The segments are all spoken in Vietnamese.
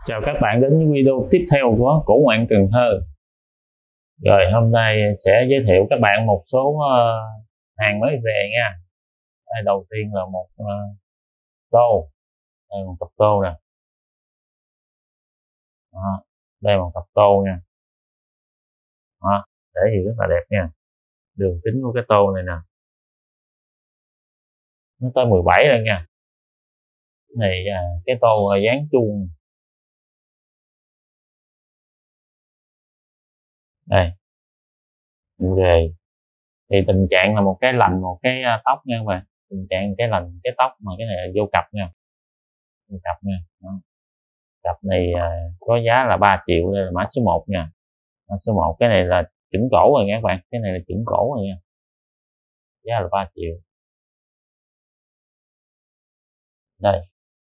Chào các bạn đến với video tiếp theo của Cổ Ngoạn Cần Thơ. Rồi hôm nay sẽ giới thiệu các bạn một số hàng mới về nha. Đây, đầu tiên là một tô. Đây một cặp tô nè. Đó, đây một cặp tô nha. Đó, để gì rất là đẹp nha. Đường kính của cái tô này nè, nó tới 17 rồi nha. Cái này cái tô dáng chuông. Đây, về thì tình trạng là một cái lành một cái tóc nha các bạn. Tình trạng cái lành cái tóc, mà cái này là vô cặp nha. Vô cặp nha. Đó. Cặp này có giá là 3 triệu, đây là mã số 1 nha. Mã số 1, cái này là chỉnh cổ rồi nha các bạn, cái này là chỉnh cổ rồi nha. Giá là 3 triệu. Đây.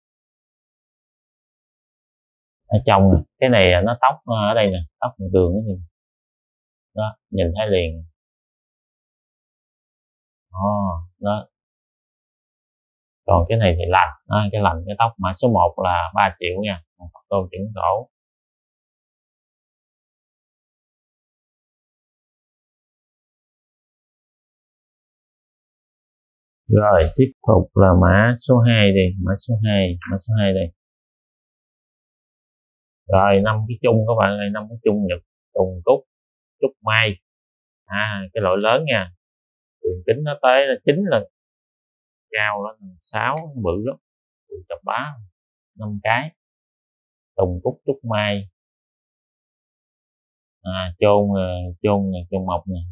Ở trong cái này nó tóc ở đây nè, tóc đường đó, đó nhìn thấy liền. Đó. Còn cái này thì lành, cái lành cái tóc, mã số 1 là 3 triệu nha, một cặp tô chỉnh cổ. Rồi tiếp tục là mã số 2 đi, mã số 2 đây. Rồi 5 cái chung các bạn ơi, 5 cái chung nhật tùng cúc trúc mai. Cái loại lớn nha. Đường kính nó tới 9 lần, cao nó 6, bự lắm, chập bá. 5 cái tùng cúc trúc mai. Chôn mộc nè.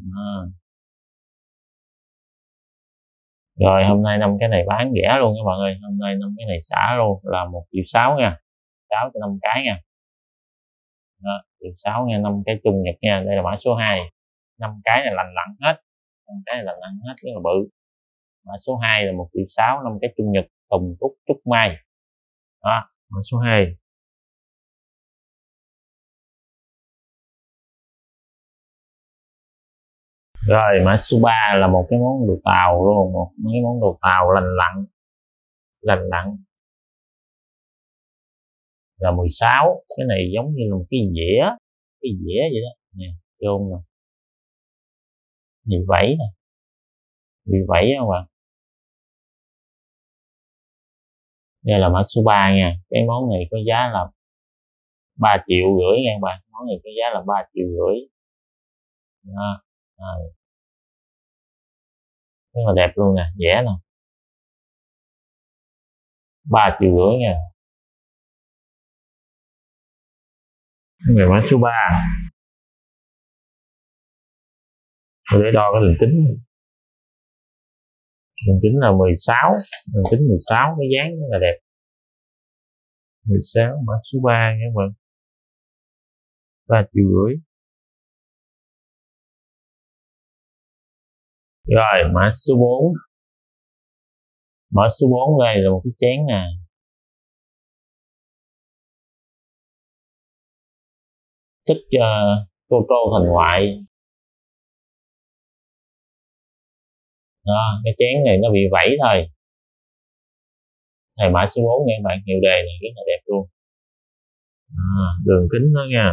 Rồi hôm nay 5 cái này bán rẻ luôn các bạn ơi, hôm nay 5 cái này xả luôn là 1.600.000 nha, 6 cho 5 cái nha. 1.600.000 nha, 5 cái chung nhật nha. Đây là mã số 2, 5 cái này lành lặn hết, 5 cái này lành lặn hết, rất là bự. Mã số 2 là 1.600.000, 5 cái chung nhật tùng cúc trúc mai. Đó, mã số 2. Rồi mã số 3 là một cái món đồ tàu luôn, một cái món đồ tàu lành lặn là 16. Cái này giống như là một cái dĩa vậy đó nè, chôn nè, bị vẫy nè, bị vẫy không bạn. Đây là mã số 3 nha. Cái món này có giá là 3,5 triệu nha các bạn, món này có giá là 3,5 triệu. Đó. Rất là đẹp luôn nè, dễ nè, 3,5 triệu nha. Người mã số 3 tôi để đo cái đường kính là 16, đường kính 16, cái dáng rất là đẹp. 16 mã số 3 nha các bạn, 3,5 triệu. Rồi mã số 4, mã số 4 đây là một cái chén nè, thích cô thành ngoại. Đó, cái chén này nó bị vẫy thôi. Này mã số 4 nha các bạn, hiệu đề này rất là đẹp luôn. Đường kính đó nha,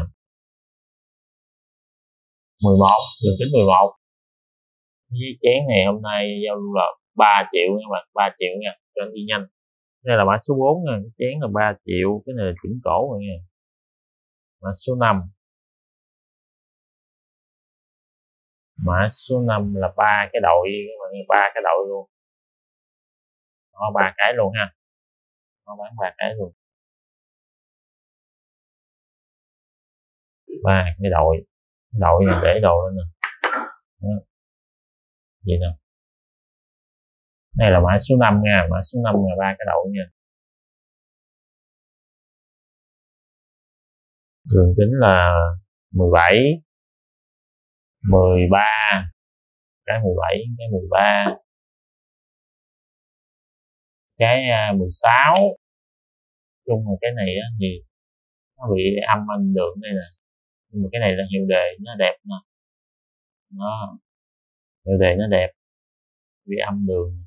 11, đường kính 11. Với chén này hôm nay giao lưu là 3 triệu nha các bạn, 3 triệu nha, cho anh đi nhanh. Đây là mã số 4 nha, cái chén là 3 triệu, cái này là chỉnh cổ rồi nha. Mã số 5, mã số 5 là 3 cái đội các bạn, 3 cái đội luôn. Đó, 3 cái luôn ha, nó bán 3 cái luôn, 3 cái đội này để đồ lên nè. Vậy nè, đây là mã số 5 nha, mã số 5 là 3 cái đội nha. Đường kính là 17, 13, cái 17, cái 13, cái 16. Chung là cái này á, thì nó bị âm anh đường đây nè, nhưng mà cái này là hiệu đề nó đẹp nè. Đó, hiệu đề nó đẹp, bị âm đường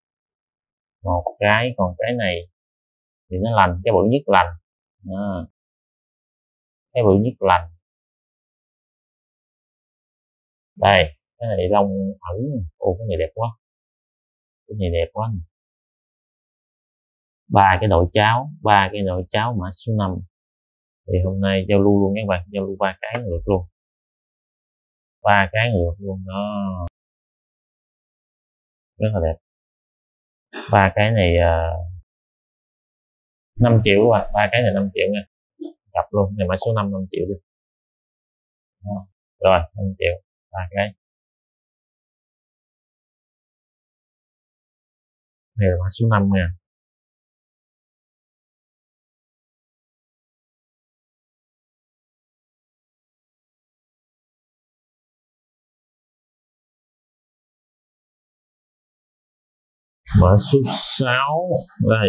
một cái. Còn cái này thì nó lành, cái bự nhất lành. Đó. cái bự nhất lành. Đây, cái này lông ẩn. Ồ, cái này đẹp quá, cái này đẹp quá. Ba cái nồi cháo mã số 5. Thì hôm nay giao lưu luôn các bạn, giao lưu 3 cái ngược luôn, 3 cái ngược luôn đó, rất là đẹp. 3 cái này 5 triệu các bạn, 3 cái này 5 triệu nha, cặp luôn. Này mã số 5 5 triệu đi đó. Rồi 5 triệu 3 cái. Này là mã số 5 nha. Mã số 6 đây.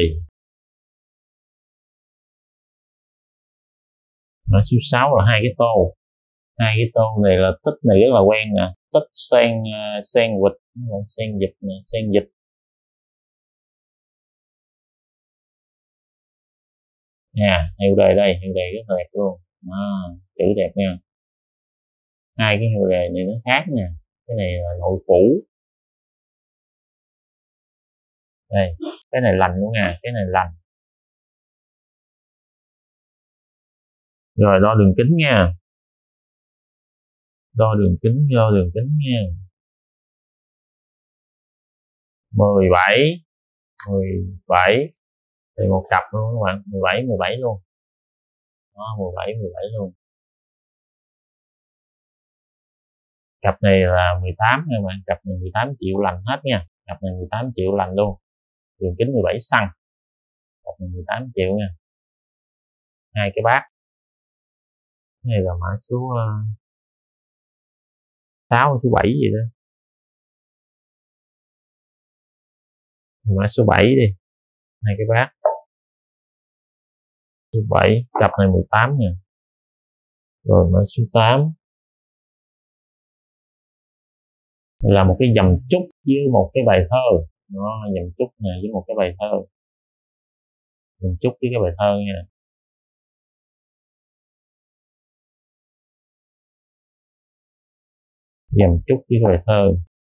Mã số 6 là hai cái tô. Hai cái tô này là tích này rất là quen nè, tích sen vịt, sen vịt nè, sen vịt. Nha, heo đề đây, heo đề rất là đẹp luôn. Chữ đẹp nha. Hai cái heo đề này nó khác nè. Cái này là nội phủ. Đây, cái này lành luôn nha, cái này lành. Rồi đo đường kính nha. Đo đường kính nha. 17. Thì một cặp luôn các bạn, 17 luôn. Đó, 17 luôn. Cặp này là 18 nha các bạn, cặp này 18 triệu lành hết nha. Cặp này 18 triệu lành luôn. Đường kính 17 xăng. Cặp này 18 triệu nha. Hai cái bát. Cái này là mã số 6, số 7 gì đó. Mã số 7 đi. Hai cái bát. Số 7, cặp này 18 nha. Rồi mã số 8 là một cái dầm trúc với một cái bài thơ. Đó, dầm trúc này với một cái bài thơ. Dầm trúc với cái bài thơ nha. Dầm trúc với cái bài thơ.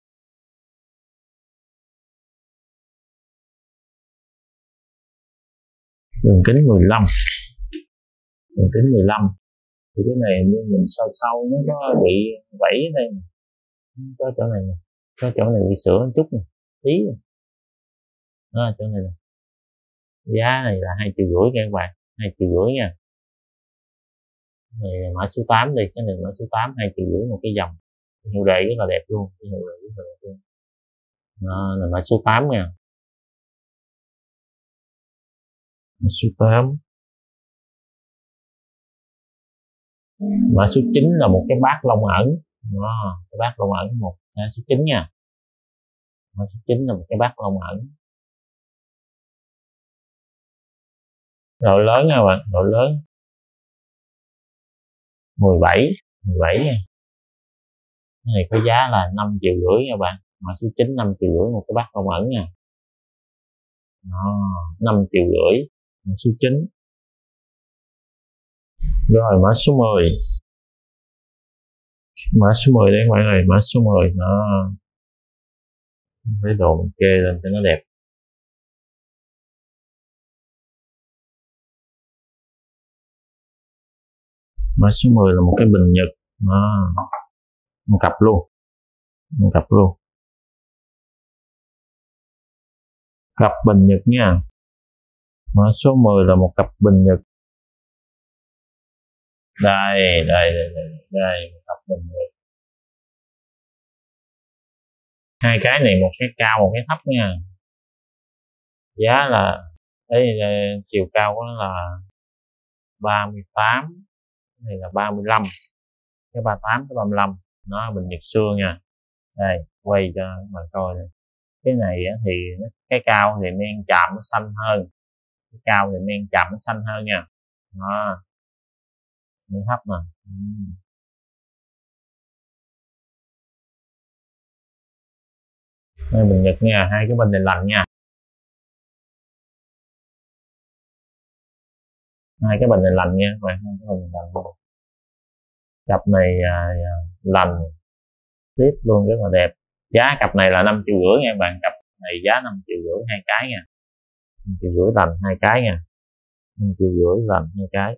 Đường kính 15. Đường kính 15. Thì cái này như mình sâu nó có bị vẫy ở đây. Có chỗ này nè, có chỗ này bị sửa một chút nè, tí nè. Đó, chỗ này nè. Giá này là 2,5 triệu nha các bạn, 2,5 triệu nha. Này mã số 8 đi, cái này mã số 8, 2,5 triệu một cái dòng. Hiệu đề rất là đẹp luôn, hiệu đề rất là đẹp luôn. Đó là mã số 8 nha. Mã số 8. Mã số 9 là một cái bát lông ẩn. Đó, cái bát lông ẩn một mã số 9 nha. Mã số 9 là một cái bát lông ẩn. Độ lớn nha bạn, độ lớn 17 nha. Cái này có giá là 5,5 triệu nha bạn. Mã số 9 5,5 triệu một cái bát lông ẩn nha. Đó, 5,5 triệu. Mã số 9. Rồi mã số 10. Mã số 10 đây các bạn ơi, mã số 10 nó lấy đồ mình kê lên cho nó đẹp. Mã số 10 là một cái bình nhật. Đó, một cặp luôn. Một cặp luôn. Cặp bình nhật nha. Mã số 10 là một cặp bình nhật. Đây một cặp bình nhật. Hai cái này một cái cao một cái thấp nha. Giá là đây, chiều cao của nó là 38, cái này là 35, cái 38 cái 35. Nó bình nhật xưa nha. Đây quay cho bạn coi này. Cái này thì cái cao thì men chạm nó xanh hơn, cái cao thì men chạm nó xanh hơn nha. Đó, nó thấp nè. Đây bình nhật nha, hai cái bình này lành nha. Hai cái bình này lành nha các bạn, hai cái bình này lành luôn. Cặp này lành tiếp luôn, rất là đẹp. Giá cặp này là 5,5 triệu nha các bạn. Cặp này giá 5,5 triệu hai cái nha. 5,5 triệu lành hai cái nha. 5,5 triệu lành hai cái.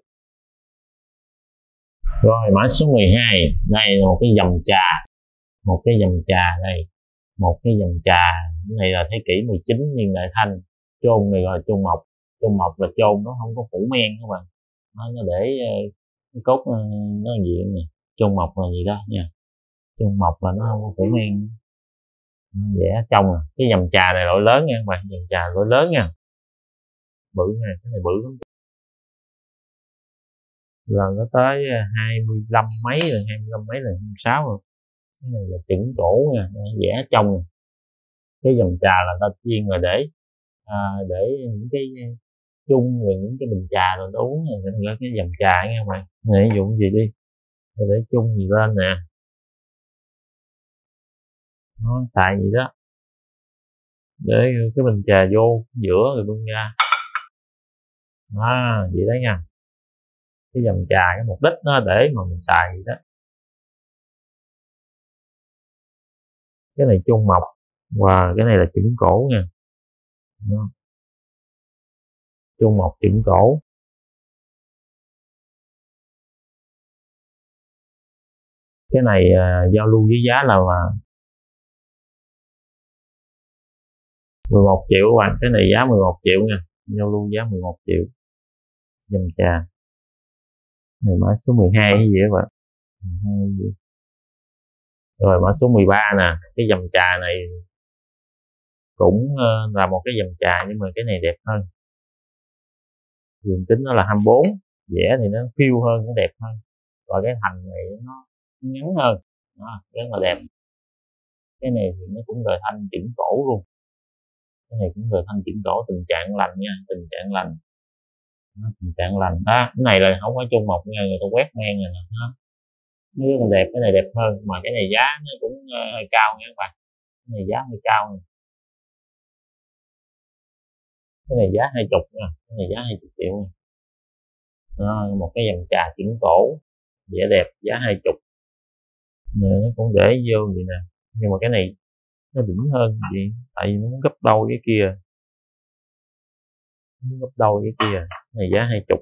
Rồi mã số 12, đây là một cái dòng trà. Một cái dòng trà đây. Một cái dòng trà, cái này là thế kỷ 19 niên đại Thanh. Chôn này gọi là chôn mộc. Chôn mộc là chôn nó không có phủ men các bạn. Nó để cái cốt nó diện nè. Chôn mộc là gì đó nha. Chôn mộc là nó không có phủ men. Vẽ trong à. Cái dòng trà này loại lớn nha các bạn. Dòng trà loại lớn nha. Bự nha, cái này bự lắm. Lần nó tới 25 mấy rồi, 25 mấy rồi, 26 rồi. Cái này là chỉnh cổ nha, vẽ trong nè. Cái dòng trà là ta chuyên là để những cái chung rồi những cái bình trà rồi nó uống rồi nên cái dòng trà nha các bạn. Này ví dụ gì đi, để chung gì lên nè, nó xài gì đó, để cái bình trà vô giữa rồi bưng ra, vậy đó nha. Cái dòng trà cái mục đích nó để mà mình xài gì đó. Cái này chung mộc và cái này là chỉnh cổ nha. Chung mộc chỉnh cổ. Cái này giao lưu với giá là 11 triệu các bạn. Cái này giá 11 triệu nha. Giao lưu giá 11 triệu. Dòng trà này mã số 12 cái gì các bạn. 12 gì. Rồi mã số 13 nè. Cái dòng trà này cũng là một cái dòng trà nhưng mà cái này đẹp hơn. Đường kính nó là 24, vẽ thì nó phiêu hơn, nó đẹp hơn. Và cái thành này nó ngắn hơn, rất là đẹp. Cái này thì nó cũng đời thanh chỉnh cổ luôn. Cái này cũng đời thanh chỉnh cổ, tình trạng lành nha, tình trạng lành. Tình trạng lành đó. Cái này là không có chung mộc nha, người ta quét men rồi nè. Nó rất là đẹp. Cái này đẹp hơn mà cái này giá nó cũng hơi cao nha các bạn. Cái này giá hơi cao này. Cái này giá 20 nha, cái này giá 20 triệu nha. Một cái dòng trà chỉnh cổ vẻ đẹp, giá 20. Nó cũng để vô vậy nè, nhưng mà cái này nó đỉnh hơn gì, tại vì nó muốn gấp đôi cái kia, muốn gấp đôi cái kia. Cái này giá 20.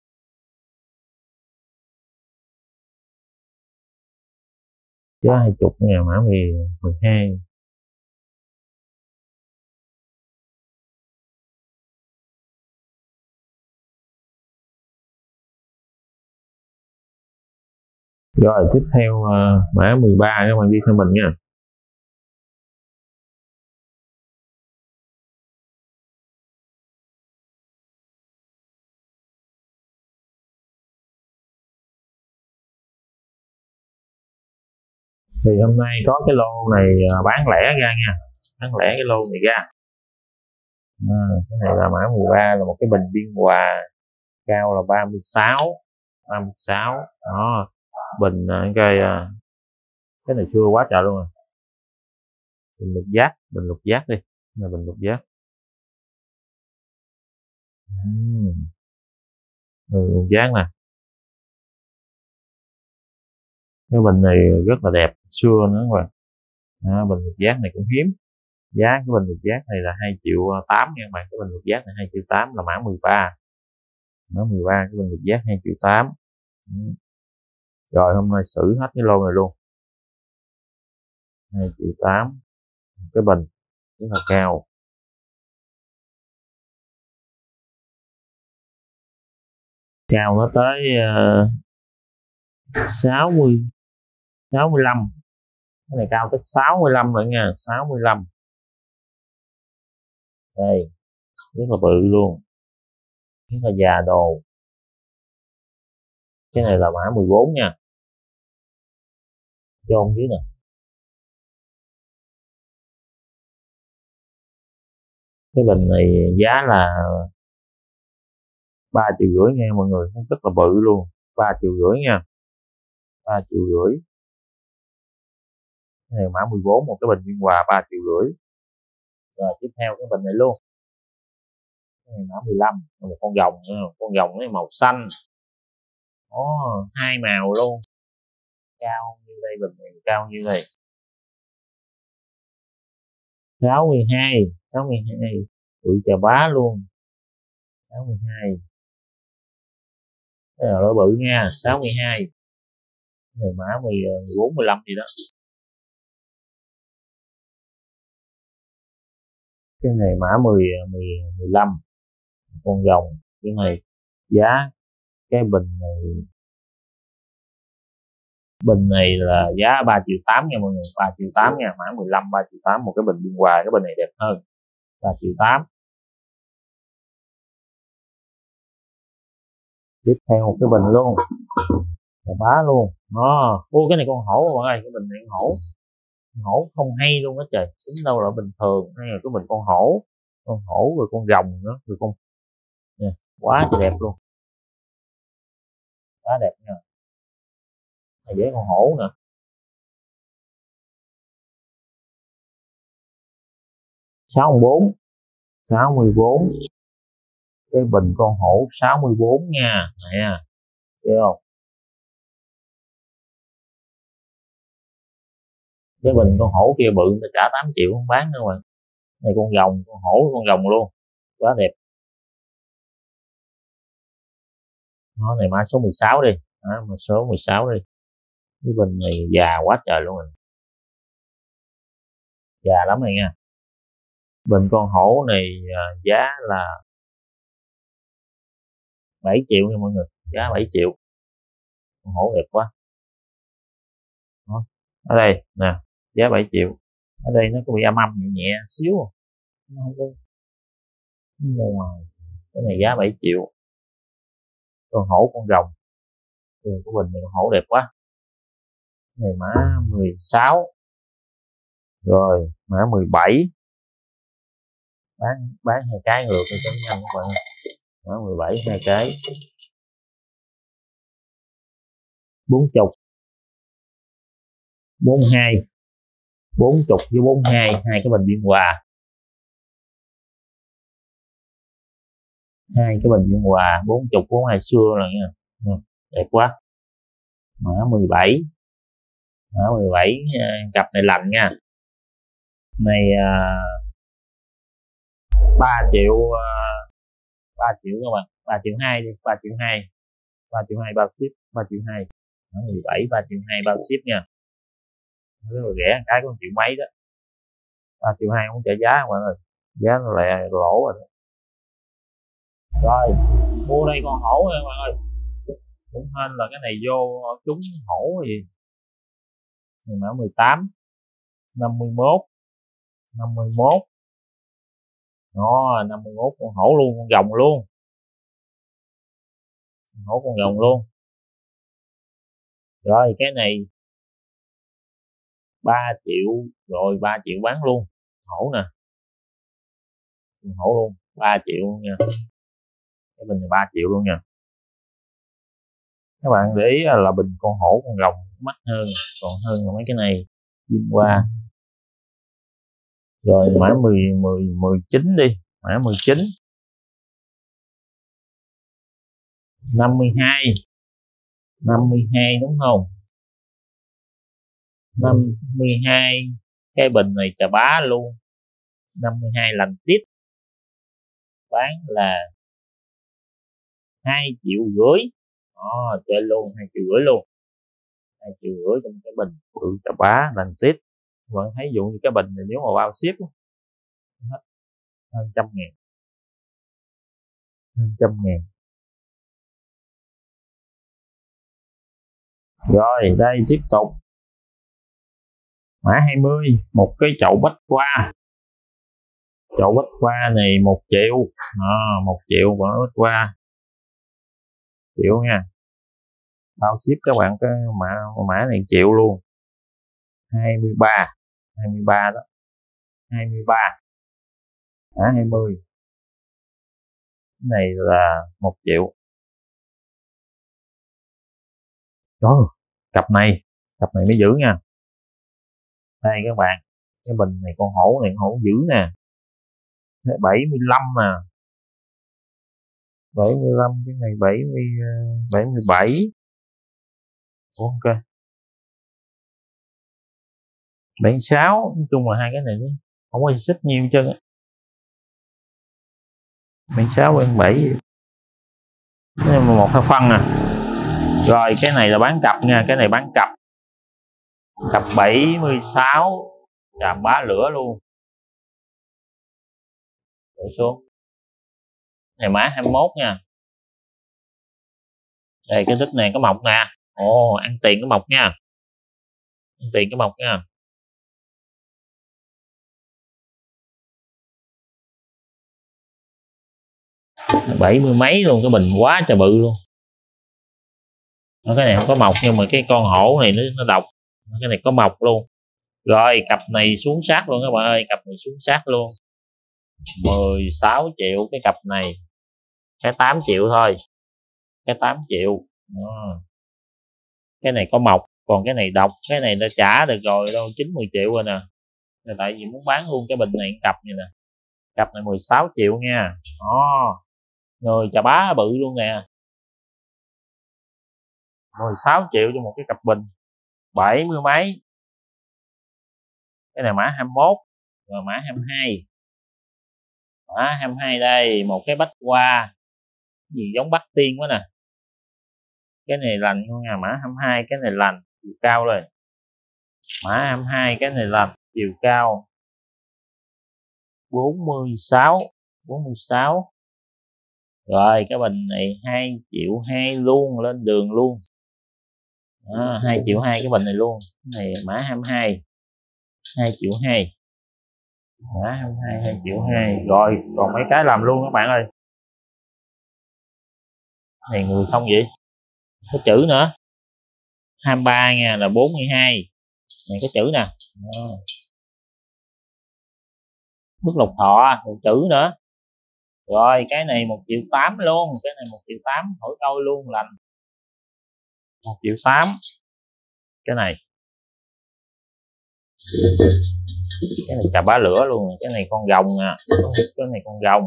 Giá 20 nha, mã 12. Rồi tiếp theo mã 13 các bạn đi theo mình nha. Thì hôm nay có cái lô này bán lẻ ra nha, bán lẻ cái lô này ra. Cái này là mã 13, là một cái bình biên hòa cao là 36. Đó, bình cái này xưa quá trời luôn rồi. Bình lục giác đi, là bình lục giác. Lục giác nè. Cái bình này rất là đẹp, xưa nữa các bạn. Bình lục giác này cũng hiếm. Giá cái bình lục giác này là 2,8 triệu nha các bạn. Cái bình lục giác này 2,8 triệu là mã 13. Mã 13 cái bình lục giác 2,8 triệu. Rồi hôm nay xử hết cái lô này luôn. 2,8 triệu cái bình rất là cao. Cao nó tới 65. Cái này cao tới 65 rồi nha, 65. Đây, rất là bự luôn, rất là già đồ. Cái này là mã 14 nha, chôn dưới nè. Cái bình này giá là 3,5 triệu nha mọi người, rất là bự luôn. 3,5 triệu nha, 3,5 triệu. Cái này mã 14, một cái bình biên hòa 3,5 triệu. Rồi tiếp theo cái bình này luôn. Cái này mã 15, một con rồng, con rồng này màu xanh, có hai màu luôn. Cao như đây, bình này cao như đây. 62, 62. Tụi chà bá luôn. 62. Cái nào đó bự nha, 62. Cái này mã 14, 15 gì đó. Cái này mã 15. Con rồng. Cái này giá cái bình này là giá 3,8 triệu nha mọi người, 3,8 triệu nha, mã 15 3,8 triệu. Một cái bình biên hòa, cái bình này đẹp hơn, 3,8 triệu. Tiếp theo một cái bình luôn, chà bá luôn đó. Ô cái này con hổ mọi người, cái bình này con hổ không hay luôn á trời, tính đâu là bình thường hay là cái bình con hổ rồi con rồng nữa rồi con nè, quá trời đẹp luôn, quá đẹp nha. Này với con hổ nữa. 64, cái bình con hổ 64 nha nè, thấy không? Cái bình con hổ kia bự người ta trả 8 triệu không bán nữa mà. Này con rồng, con hổ con rồng luôn, quá đẹp. Nó này mã số 16 đi, mã số 16 đi. Cái bình này già quá trời luôn rồi, già lắm rồi nha. Bình con hổ này giá là 7 triệu nha mọi người, giá 7 triệu. Con hổ đẹp quá. Đó. Ở đây nè, giá 7 triệu. Ở đây nó có bị âm âm nhẹ nhẹ xíu, nó không có ra ngoài. Cái này giá 7 triệu. Con hổ con rồng. Của bình này con hổ đẹp quá. Cái này mã 16. Rồi mã 17. Bán hai cái ngược cho nhanh các bạn. Mã 17 hai cái 40, 42, 40 với 42, hai cái bình biên hòa. Hai cái bình biên hòa 40, 42 xưa rồi nha. Đẹp quá. Mã 17. Mã 17 cặp này lành nha. Này 3 triệu 3 triệu các bạn, 3,2 triệu đi, 3,2 triệu, 3,2 triệu bao ship, 3,2 triệu. Mã 17 3,2 triệu bao ship nha. Rất là rẻ, cái có 1 triệu mấy đó. 3,2 triệu không trả giá các bạn ơi, giá nó lại lỗ rồi đó. Rồi mua đây con hổ nha các bạn ơi, cũng hên là cái này vô trúng hổ gì. Này mã 18, 51, 51. Đó, 51 con hổ luôn, con rồng luôn, con hổ con rồng luôn. Rồi cái này 3 triệu, rồi 3 triệu bán luôn. Hổ nè, con hổ luôn, 3 triệu luôn nha. Cái bình này 3 triệu luôn nha. Các bạn để ý là bình con hổ con rồng mắc hơn, còn hơn là mấy cái này diêm qua. Rồi mã 19 đi, mã 19. 52, 52 đúng không? 52 cái bình này chà bá luôn. 52 lành tiếp, bán là 2,5 triệu. Đó, chơi luôn 2,5 triệu luôn. 2,5 triệu trong cái bình bự chà bá lành tiếp. Bạn thấy dụ như cái bình này nếu mà bao ship hết hơn 100.000, hơn 100.000. Rồi đây tiếp tục mã 20, một cái chậu bách khoa. Chậu bách khoa này 1 triệu. 1 triệu bỏ bách khoa triệu nha, bao ship các bạn. Cái mã này triệu luôn. 23, 23 đó, 23 mã 20. Cái này là 1 triệu. Đó, cặp này mới giữ nha. Đây các bạn, cái bình này con hổ này, con hổ dữ nè. 75 nè, 75. Cái này 77. Ok, 7 6, nói chung là hai cái này không có xích nhiều hết trơn á. 6 7 nhưng mà một hai phân à. Rồi cái này là bán cặp nha, cái này bán cặp 76, chàm bá lửa luôn. Để xuống này mã 21 nha. Đây cái tích này có mọc nè. Ồ, ăn tiền có mọc nha, ăn tiền có mọc nha. 70 mấy luôn, cái bình quá trời bự luôn. Cái này không có mọc nhưng mà cái con hổ này nó độc. Cái này có mọc luôn. Rồi cặp này xuống sát luôn các bạn ơi, cặp này xuống sát luôn. 16 triệu cái cặp này. Cái 8 triệu thôi. Cái 8 triệu. Đó. Cái này có mọc, còn cái này độc, cái này đã trả được rồi đâu, 9-10 triệu rồi nè. Tại vì muốn bán luôn cái bình này cặp này nè. Cặp này 16 triệu nha. Đó. Người chà bá bự luôn nè. 16 triệu cho một cái cặp bình 70 mấy. Cái này mã 21. Rồi mã 22. Mã 22 đây, một cái bách hoa gì giống Bắc Tiên quá nè. Cái này lành luôn nha, mã 22 cái này lành, chiều cao rồi. Mã 22 cái này lành, chiều cao 46. Rồi cái bình này 2,2 triệu luôn, lên đường luôn. 2,2 triệu cái bình này luôn. Cái này mã 22 2,2 triệu. Mã 22 2,2 triệu. Rồi còn mấy cái làm luôn các bạn ơi. Này người không vậy? Có chữ nữa. 23 nha, là 42. Này có chữ nè. Bức lục thọ, một chữ nữa. Rồi cái này 1,8 triệu luôn, cái này 1,8 triệu, thổi câu luôn, lành. 1,8 triệu. Cái này chà bá lửa luôn. Cái này con rồng nè. Cái này con rồng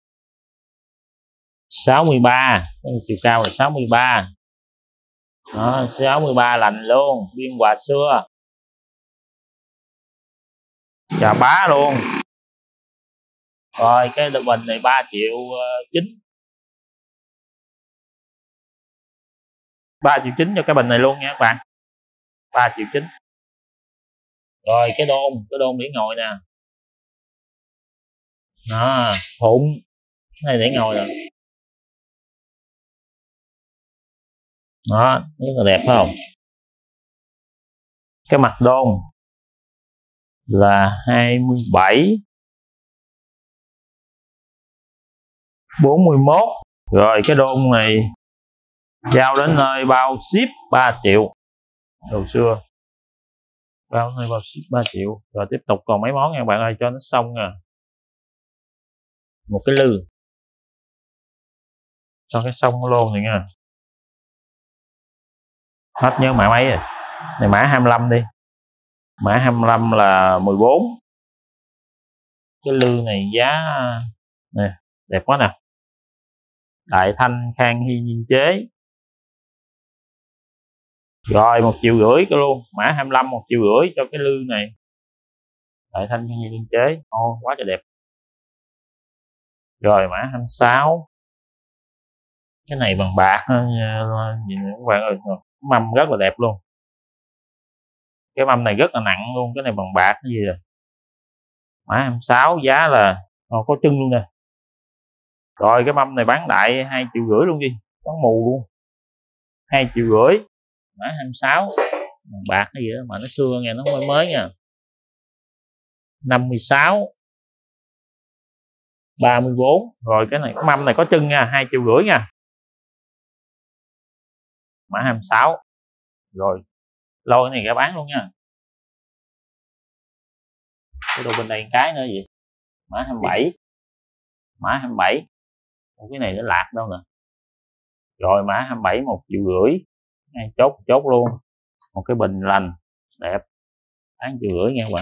63. Cái chiều cao là 63. Đó, 63 lành luôn, biên hòa xưa, chà bá luôn. Rồi cái bình này 3,9 triệu. 3,9 triệu cho cái bình này luôn nha các bạn. 3,9 triệu. Rồi cái đôn để ngồi nè. Đó, phụng này để ngồi rồi. Đó, rất là đẹp phải không? Cái mặt đôn là 27 41. Rồi cái đôn này giao đến nơi bao ship 3 triệu. Đồ xưa bao nơi bao ship 3 triệu. Rồi tiếp tục còn mấy món nha bạn ơi, cho nó xong nha. Một cái lư cho cái xong luôn này nha. Hết nhớ mã mấy rồi. Này mã 25 đi. Mã 25 là 14. Cái lư này giá nè, đẹp quá nè. Đại Thanh Khang Hy Nhiên chế. Rồi 1,5 triệu cái luôn. Mã 25 1,5 triệu cho cái lư này. Đại Thanh Khang Hy Nhiên chế. Ô, quá trời đẹp. Rồi mã 26. Cái này bằng bạc nhìn các bạn ơi, mâm rất là đẹp luôn. Cái mâm này rất là nặng luôn, cái này bằng bạc cái gì rồi. Mã 26 giá là có chân luôn nè. Rồi cái mâm này bán đại 2,5 triệu luôn đi, có mù luôn. 2,5 triệu. Mã 26 bằng bạc cái gì đó mà nó xưa nghe, nó mới nha. 56 34. Rồi cái này cái mâm này có chân nha, 2,5 triệu nha. Mã 26. Rồi lôi này ra bán luôn nha. Cái đồ bên đây cái nữa gì. Mã 27. Mã 27. Cái này nó lạc đâu nè. Rồi mã 27 1,5 triệu. Ngay chốt luôn. Một cái bình lành đẹp 8,5 triệu nha các bạn.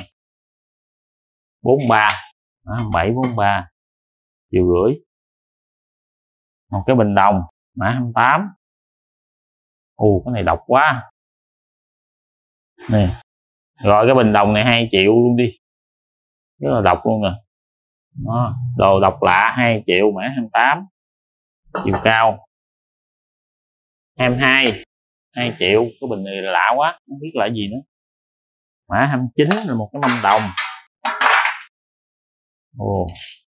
43. Mã 27 43 1,5 triệu. Một cái bình đồng mã 28. Ồ cái này độc quá nè. Rồi cái bình đồng này 2 triệu luôn đi, rất là độc luôn nè. Đó, đồ độc lạ 2 triệu, mã 28, chiều cao 22, 2 triệu. Cái bình này lạ quá, không biết là gì nữa. Mã 29 là một cái mâm đồng. Ồ,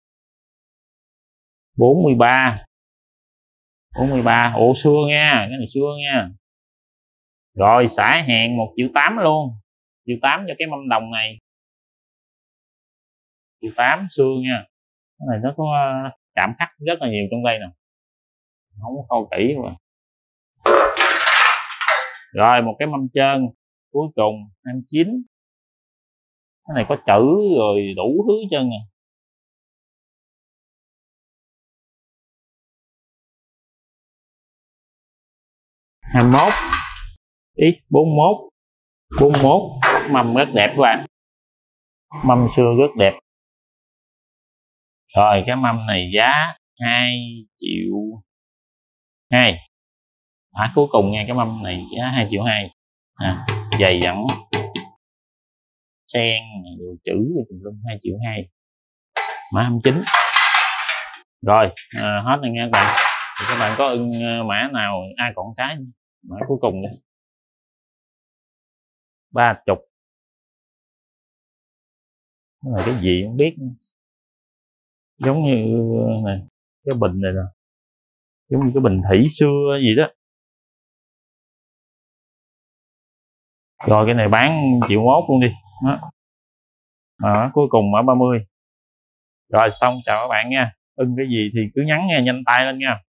43, 43, ồ xưa nha, cái này xưa nha. Rồi xả hàng 1.8 triệu luôn, 1.8 triệu cho cái mâm đồng này, 1.8 triệu xưa nha. Cái này nó có chạm khắc rất là nhiều trong đây nè, không có khâu kỹ rồi. Rồi một cái mâm trơn cuối cùng 29, cái này có chữ rồi đủ thứ chân nè. À, 21 ý 41 mâm rất đẹp các bạn, mâm xưa rất đẹp. Rồi cái mâm này giá 2,2 triệu. Cuối cùng nha, cái mâm này giá 2,2 triệu. Dày dặn sen đồ chữ tùm lum, 2,2 triệu. Mã 29. Rồi hết rồi nha các bạn. Thì các bạn có ưng mã nào, ai còn cái mã cuối cùng nữa 30. Cái này cái gì không biết, giống như này, cái bình này nè, giống như cái bình thủy xưa gì đó. Rồi cái này bán 1,1 triệu luôn đi đó. Cuối cùng ở 30. Rồi xong, chào các bạn nha. Ưng cái gì thì cứ nhắn nha, nhanh tay lên nha.